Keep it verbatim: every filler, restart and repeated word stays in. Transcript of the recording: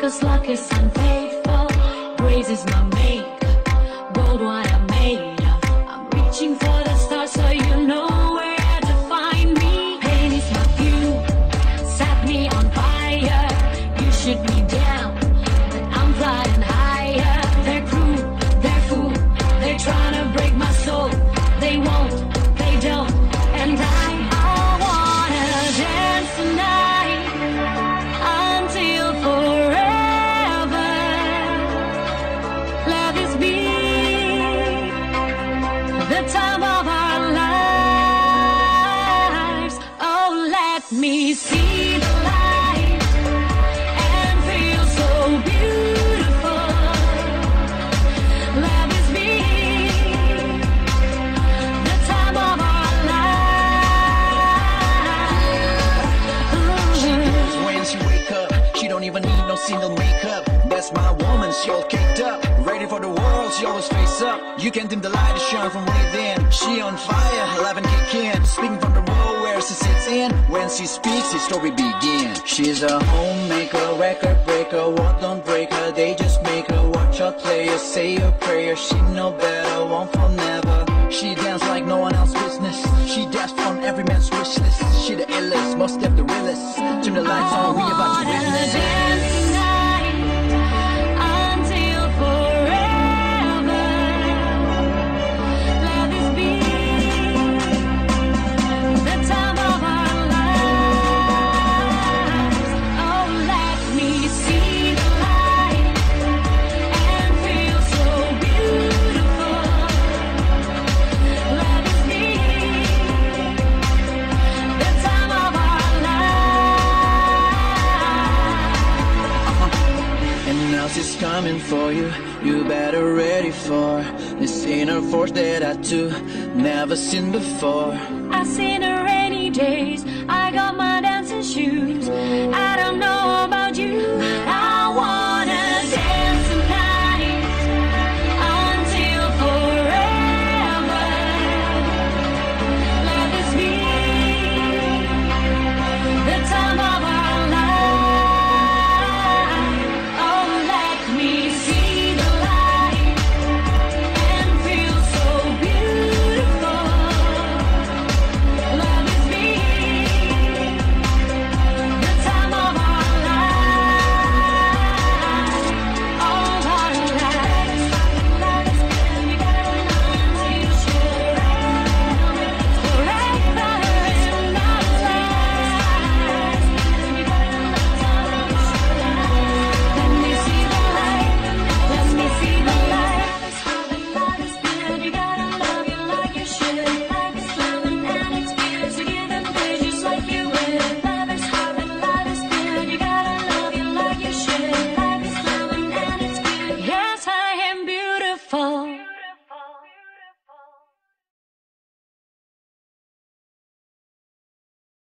'cause luck is unfaithful. Grace is my makeup, gold wine I'm made of. I'm reaching for the stars, so you know where to find me. Pain is my fuel, set me on fire. You shoot me down, but I'm flying higher. They're cruel, they're fool, they're trying to break my soul. They won't, they don't, and I, I wanna dance tonight until forever. Let this be the time of our lives. Oh, let me see the light and feel so beautiful. Let this be the time of our lives. She knows when she wake up, she don't even need no single makeup. That's my woman, she all caked up, ready for the world, she always face up. You can dim the light, it shine from within. She on fire, eleven kick in, speaking from the world where she sits in. When she speaks, his story begins. She's a homemaker, record breaker, what don't break her, they just make her. Watch her play her, say her prayer, she know better, won't for never. She dance like no one else business, she dash on every man's wish list. She the illest, most def the realest. Turn the lights on, we about to witness. Dance tonight until forever. Let this be the time of our lives. Oh, let me see the light and feel so beautiful. Let this be the time of our lives. And now she's coming for you, you better ready for this inner force that I too never seen before. I've seen her